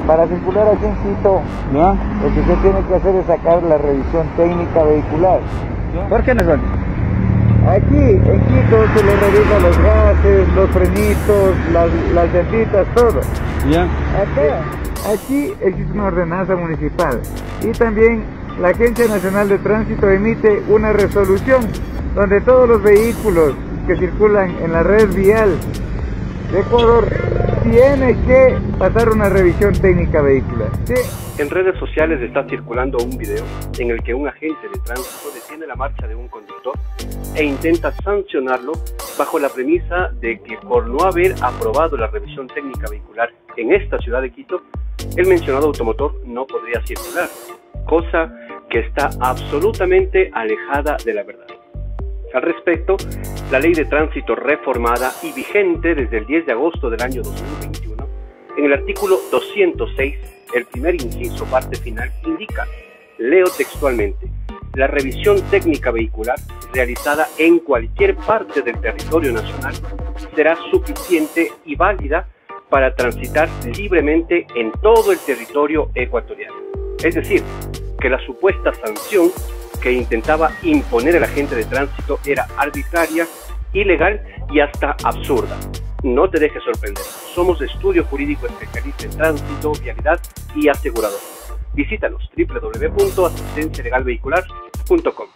Para circular aquí en Quito, ¿Ya? lo que se tiene que hacer es sacar la revisión técnica vehicular. ¿Por qué no son? Aquí en Quito se le revisa los gases, los frenitos, las llantitas, todo. ¿Ya? Aquí existe una ordenanza municipal y también la Agencia Nacional de Tránsito emite una resolución donde todos los vehículos que circulan en la red vial de Ecuador tienen que pasar una revisión técnica vehicular. ¿Sí? En redes sociales está circulando un video en el que un agente de tránsito detiene la marcha de un conductor e intenta sancionarlo bajo la premisa de que por no haber aprobado la revisión técnica vehicular en esta ciudad de Quito, el mencionado automotor no podría circular, cosa que está absolutamente alejada de la verdad. Al respecto, la Ley de Tránsito reformada y vigente desde el 10 de agosto del año 2021, en el artículo 206, el primer inciso, parte final, indica, leo textualmente, la revisión técnica vehicular realizada en cualquier parte del territorio nacional será suficiente y válida para transitar libremente en todo el territorio ecuatoriano. Es decir, que la supuesta sanción que intentaba imponer el agente de tránsito era arbitraria, ilegal y hasta absurda. No te dejes sorprender. Somos Estudio Jurídico Especialista en Tránsito, Vialidad y Asegurador. Visítanos www.asistencialegalvehicular.com.